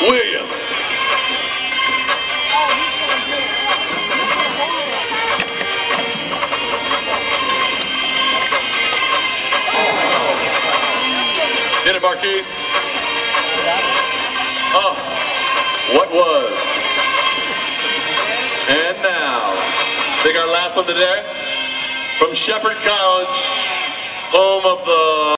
Williams. Get it, Marquise. Oh, what was? And now, I think our last one today, from Shepherd College, home of the